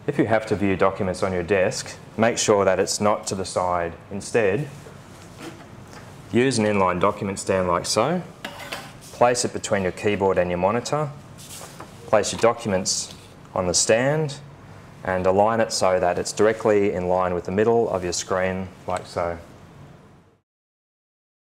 If you have to view documents on your desk, make sure that it's not to the side. Instead, use an inline document stand like so. Place it between your keyboard and your monitor. Place your documents on the stand and align it so that it's directly in line with the middle of your screen like so.